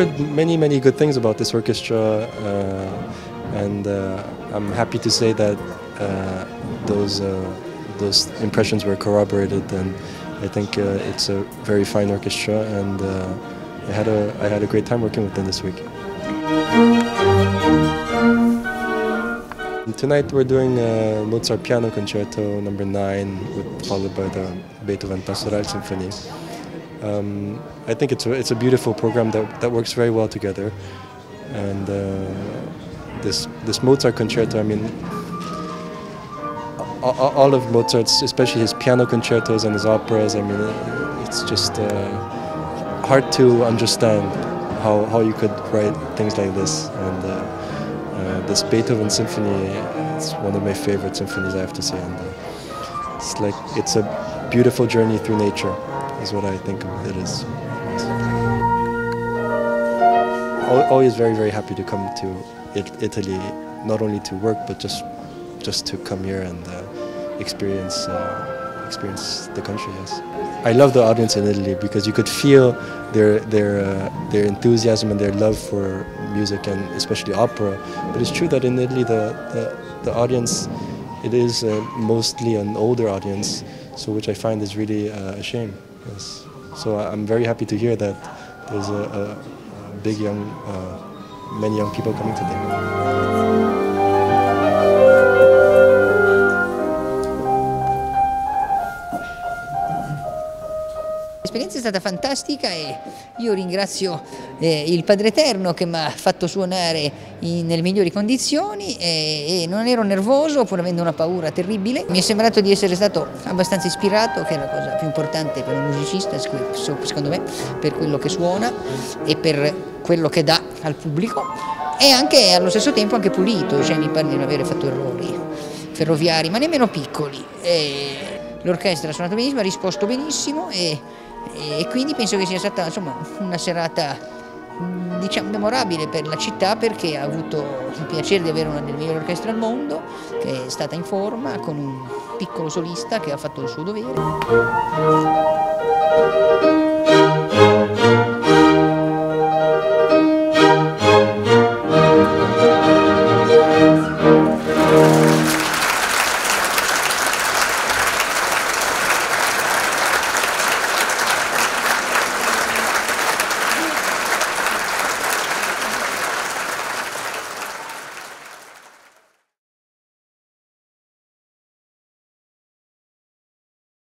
heard many good things about this orchestra, and I'm happy to say that those impressions were corroborated, and I think it's a very fine orchestra, and I had a great time working with them this week. Tonight we're doing Mozart Piano Concerto No. 9, followed by the Beethoven Pastoral Symphony. I think it's a beautiful program that works very well together, and this Mozart concerto, I mean, all of Mozart's, especially his piano concertos and his operas, I mean, it's just hard to understand how you could write things like this. And this Beethoven symphony, it's one of my favorite symphonies, I have to say. And it's a beautiful journey through nature, is what I think it is. Always very happy to come to Italy, not only to work, but just to come here and experience the country. Yes, I love the audience in Italy because you could feel their enthusiasm and their love for music, and especially opera. But it's true that in Italy the audience, it is mostly an older audience, so which I find is really a shame. Yes. So I'm very happy to hear that there's a big many young people coming today. L'esperienza è stata fantastica e io ringrazio il Padre Eterno che mi ha fatto suonare nelle migliori condizioni e non ero nervoso pur avendo una paura terribile. Mi è sembrato di essere stato abbastanza ispirato, che è la cosa più importante per un musicista, secondo me, per quello che suona e per quello che dà al pubblico, e anche allo stesso tempo anche pulito, cioè mi pare di non avere fatto errori ferroviari, ma nemmeno piccoli. L'orchestra ha suonato benissimo, ha risposto benissimo e quindi penso che sia stata, insomma, una serata, diciamo, memorabile per la città, perché ha avuto il piacere di avere una delle migliori orchestre al mondo, che è stata in forma, con un piccolo solista che ha fatto il suo dovere.